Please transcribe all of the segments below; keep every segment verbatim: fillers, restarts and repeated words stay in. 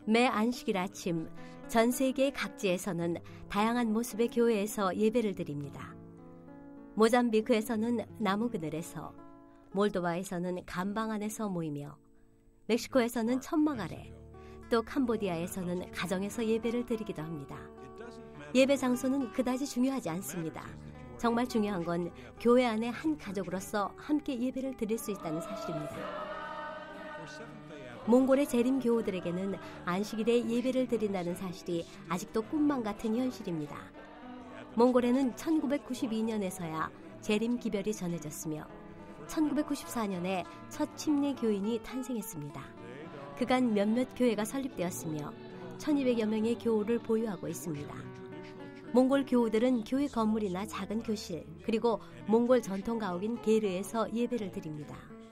매 안식일 아침 전 세계 각지에서는 다양한 모습의 교회에서 예배를 드립니다. 모잠비크에서는 나무 그늘에서, 몰도바에서는 감방 안에서 모이며, 멕시코에서는 천막 아래, 또 캄보디아에서는 가정에서 예배를 드리기도 합니다. 예배 장소는 그다지 중요하지 않습니다. 정말 중요한 건 교회 안에 한 가족으로서 함께 예배를 드릴 수 있다는 사실입니다. 몽골의 재림 교우들에게는 안식일에 예배를 드린다는 사실이 아직도 꿈만 같은 현실입니다. 몽골에는 천구백구십이 년에서야 재림 기별이 전해졌으며 천구백구십사 년에 첫 침례 교인이 탄생했습니다. 그간 몇몇 교회가 설립되었으며 천이백여 명의 교우를 보유하고 있습니다. 몽골 교우들은 교회 건물이나 작은 교실, 그리고 몽골 전통 가옥인 게르에서 예배를 드립니다.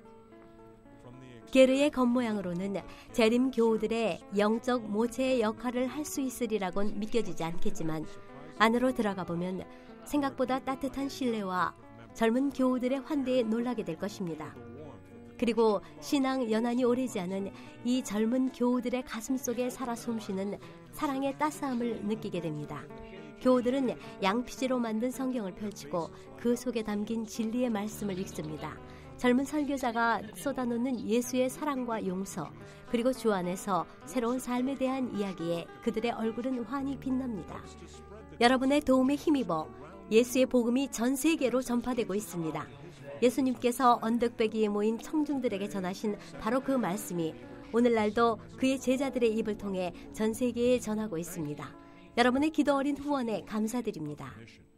게르의 겉모양으로는 재림 교우들의 영적 모체의 역할을 할 수 있으리라고는 믿겨지지 않겠지만 안으로 들어가 보면 생각보다 따뜻한 신뢰와 젊은 교우들의 환대에 놀라게 될 것입니다. 그리고 신앙 연한이 오래지 않은 이 젊은 교우들의 가슴 속에 살아 숨쉬는 사랑의 따스함을 느끼게 됩니다. 교우들은 양피지로 만든 성경을 펼치고 그 속에 담긴 진리의 말씀을 읽습니다. 젊은 설교자가 쏟아놓는 예수의 사랑과 용서, 그리고 주 안에서 새로운 삶에 대한 이야기에 그들의 얼굴은 환히 빛납니다. 여러분의 도움에 힘입어 예수의 복음이 전 세계로 전파되고 있습니다. 예수님께서 언덕배기에 모인 청중들에게 전하신 바로 그 말씀이 오늘날도 그의 제자들의 입을 통해 전 세계에 전하고 있습니다. 여러분의 기도 어린 후원에 감사드립니다.